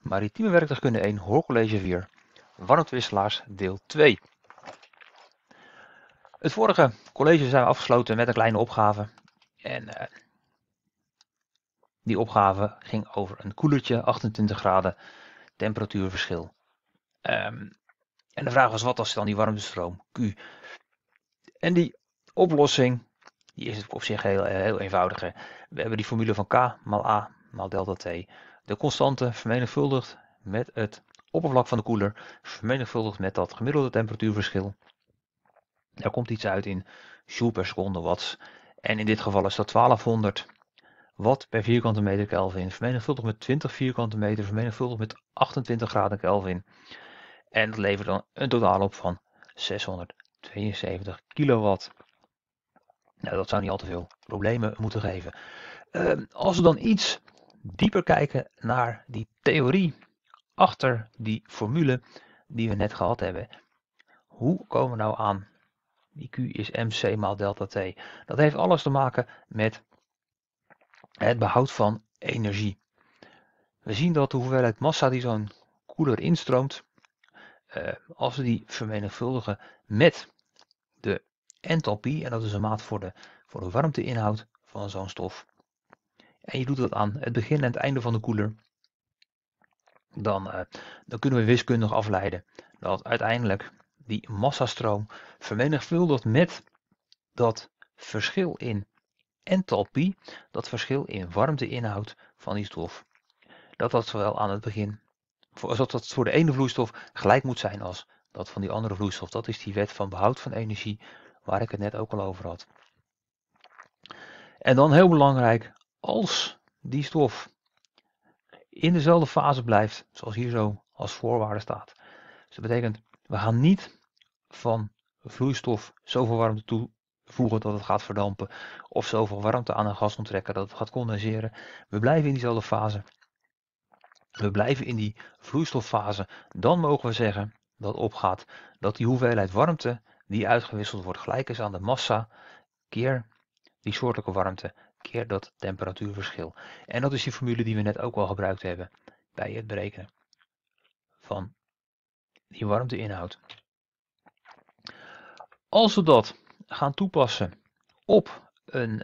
Maritieme werktuigkunde 1, hoorcollege 4, warmtewisselaars deel 2. Het vorige college zijn we afgesloten met een kleine opgave. En die opgave ging over een koelertje, 28 graden, temperatuurverschil. En de vraag was, wat was dan die warmtestroom, Q? En die oplossing, die is op zich heel eenvoudig. Hè? We hebben die formule van K maal A maal delta T. De constante vermenigvuldigd met het oppervlak van de koeler, vermenigvuldigd met dat gemiddelde temperatuurverschil. Daar komt iets uit in joule per seconde watts. En in dit geval is dat 1200 watt per vierkante meter Kelvin, vermenigvuldigd met 20 vierkante meter, vermenigvuldigd met 28 graden Kelvin. En dat levert dan een totaal op van 672 kilowatt. Nou, dat zou niet al te veel problemen moeten geven. Als we dan iets dieper kijken naar die theorie achter die formule die we net gehad hebben. Hoe komen we nou aan? Die Q is mc maal delta T. Dat heeft alles te maken met het behoud van energie. We zien dat de hoeveelheid massa die zo'n koeler instroomt, als we die vermenigvuldigen met de enthalpie, en dat is een maat voor de warmteinhoud van zo'n stof, en je doet dat aan het begin en het einde van de koeler, dan kunnen we wiskundig afleiden dat uiteindelijk die massastroom vermenigvuldigd met dat verschil in enthalpie, dat verschil in warmteinhoud van die stof, dat zowel aan het begin, dat voor de ene vloeistof gelijk moet zijn als dat van die andere vloeistof. Dat is die wet van behoud van energie waar ik het net ook al over had. En dan heel belangrijk, als die stof in dezelfde fase blijft, zoals hier zo als voorwaarde staat. Dus dat betekent, we gaan niet van vloeistof zoveel warmte toevoegen dat het gaat verdampen, of zoveel warmte aan een gas onttrekken dat het gaat condenseren. We blijven in diezelfde fase. We blijven in die vloeistoffase. Dan mogen we zeggen dat opgaat dat die hoeveelheid warmte die uitgewisseld wordt gelijk is aan de massa keer die soortelijke warmte keer dat temperatuurverschil. En dat is die formule die we net ook al gebruikt hebben bij het berekenen van die warmteinhoud. Als we dat gaan toepassen op een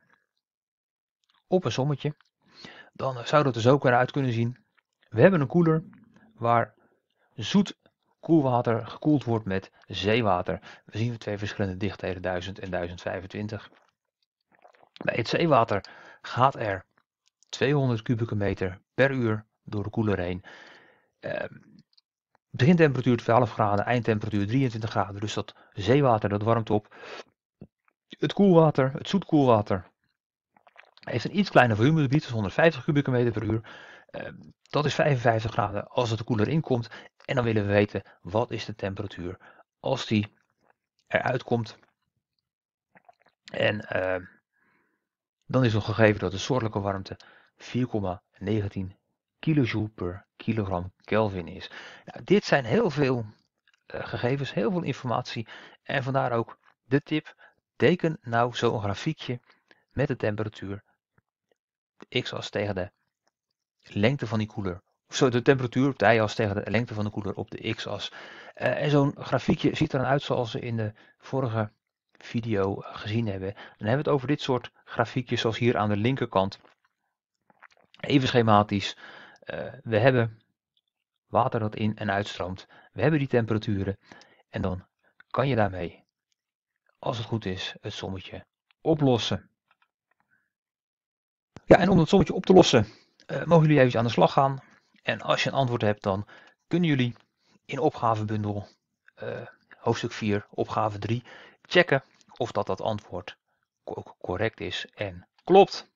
sommetje, dan zou dat er zo uit kunnen zien. We hebben een koeler waar zoet koelwater gekoeld wordt met zeewater. We zien twee verschillende dichtheden, 1000 en 1025. Bij het zeewater gaat er 200 kubieke meter per uur door de koeler heen. Begintemperatuur 12 graden, eindtemperatuur 23 graden. Dus dat zeewater dat warmt op. Het koelwater, het zoet koelwater, heeft een iets kleiner volumegebied, dus 150 kubieke meter per uur. Dat is 55 graden als het de koeler inkomt. En dan willen we weten, wat is de temperatuur als die eruit komt. En dan is nog gegeven dat de soortelijke warmte 4,19 kilojoule per kilogram Kelvin is. Nou, dit zijn heel veel gegevens, heel veel informatie. En vandaar ook de tip, teken nou zo'n grafiekje met de temperatuur, de x-as tegen de lengte van die koeler. Zo de temperatuur op de y-as tegen de lengte van de koeler op de x-as. En zo'n grafiekje ziet er dan uit zoals we in de vorige video gezien hebben. Dan hebben we het over dit soort grafiekjes zoals hier aan de linkerkant. Even schematisch. We hebben water dat in en uitstroomt. We hebben die temperaturen. En dan kan je daarmee, als het goed is, het sommetje oplossen. Ja, en om het sommetje op te lossen, mogen jullie even aan de slag gaan. En als je een antwoord hebt, dan kunnen jullie in opgavebundel hoofdstuk 4, opgave 3, checken of dat antwoord correct is en klopt.